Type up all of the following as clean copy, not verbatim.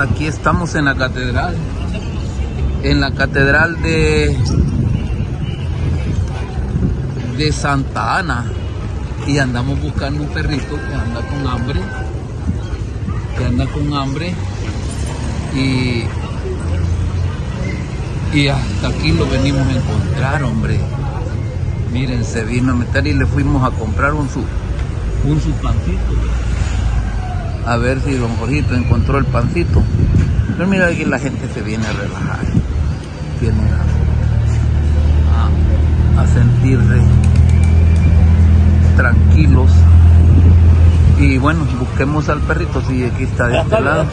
Aquí estamos en la catedral. En la catedral de Santa Ana. Y andamos buscando un perrito que anda con hambre. Y hasta aquí lo venimos a encontrar, hombre. Miren, se vino a meter y le fuimos a comprar un su pancito. A ver si don Jorgito encontró el pancito. Pero mira, aquí la gente se viene a relajar. Viene a sentirse tranquilos. Y bueno, busquemos al perrito. Sí, aquí está de este lado.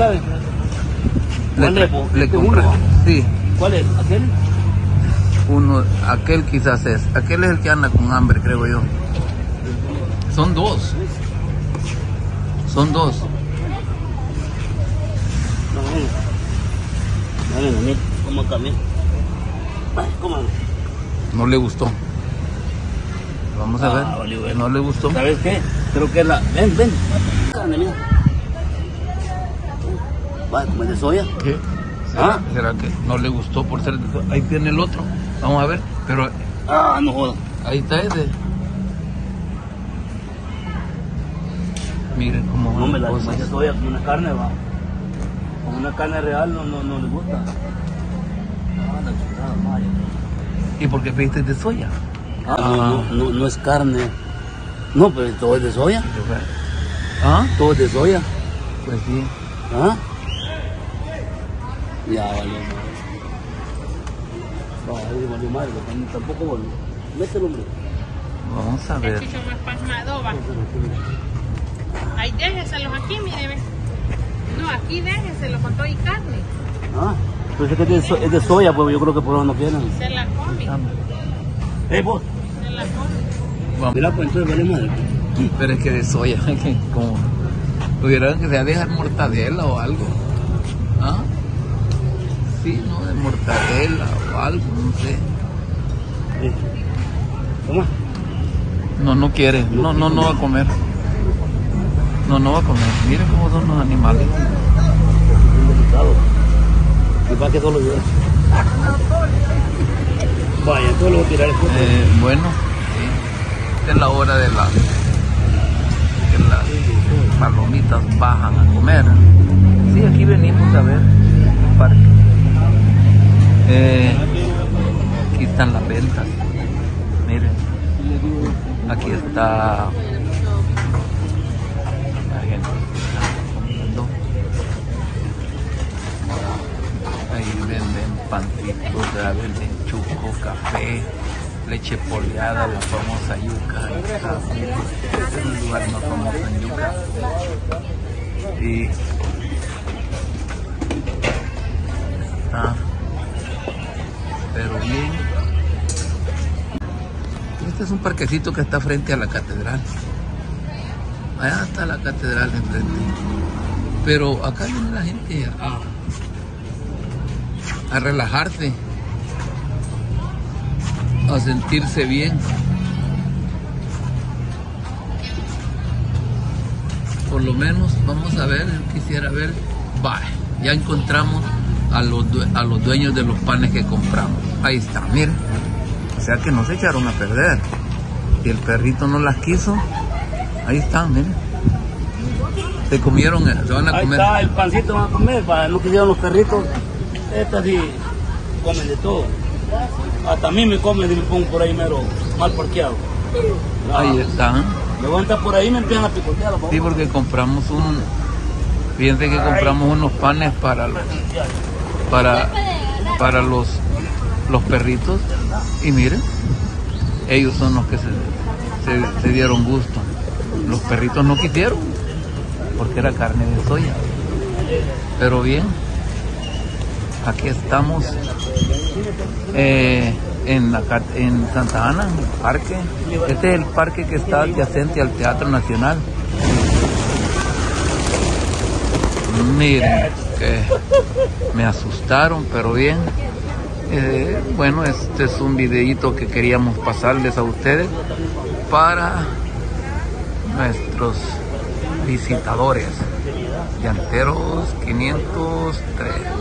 Le compré. Sí. ¿Cuál es? ¿Aquel? Aquel quizás es. Aquel es el que anda con hambre, creo yo. Son dos. ¿Cómo camina? ¿Cómo? No le gustó. Vamos a ver. Oliver. No le gustó. ¿Sabes qué? Creo que es la... Ven. Carne, mira. Va, como es de soya. ¿Qué? ¿Será que no le gustó por ser de soya? Ahí tiene el otro. Vamos a ver. Pero... no jodas. Ahí está ese. Miren cómo No, me van la las cosas. de soya con una carne, va. Con una carne real no le gusta. La chingada, madre. ¿Y por qué pediste de soya? No es carne. No, pero todo es de soya. Todo es de soya. Pues sí. Ya valió madre. Tampoco bueno. Mételo, hombre. Vamos a ver. El chucho más pasmado, va. Ahí déjeselos aquí, mire, ve. No, aquí déjeselos con todo y carne. Pues es que es de soya, pues yo creo que por eso no quieren. Se la come. Vos. Se la come. Vamos. Mira, pues entonces vale madre. Pero es que de soya, como tuvieran que sea dejar mortadela o algo. Sí, no, de mortadela o algo, no sé. ¿Cómo? No quiere, no va a comer. No va a comer. Miren cómo son los animales. Es delicado. Y para que solo yo. Vaya, entonces lo voy a tirar. Bueno, sí. Esta es la hora de que las palomitas bajan a comer. Sí, aquí venimos a ver el parque. Aquí están las ventas. Miren. Aquí está la gente comiendo. Ahí venden pancitos, venden chuco, café, leche poleada, la famosa yuca. Este es el lugar más famoso en yuca. Y está, pero bien. Este es un parquecito que está frente a la catedral. Allá está la catedral enfrente. Pero acá viene la gente a relajarse, a sentirse bien. Por lo menos vamos a ver, yo quisiera ver. Ya encontramos a los dueños de los panes que compramos. Ahí está, miren. O sea que no se echaron a perder. Si el perrito no las quiso, ahí están, miren. Se comieron, se van a comer. Ahí está, el pancito van a comer, no quisieron los perritos. Estas sí comen de todo. Hasta a mí me comen y me pongo por ahí mero mal parqueado. Ahí están. Levanta por ahí y me empiezan a picotear. Sí, porque compramos fíjense que compramos unos panes para los perritos. Y miren, ellos son los que se dieron gusto. Los perritos no quisieron, porque era carne de soya. Pero bien, aquí estamos en Santa Ana, en el parque. Este es el parque que está adyacente al Teatro Nacional. Miren, que me asustaron, pero bien. Bueno, este es un videíto que queríamos pasarles a ustedes para nuestros visitadores. Llanteros 503.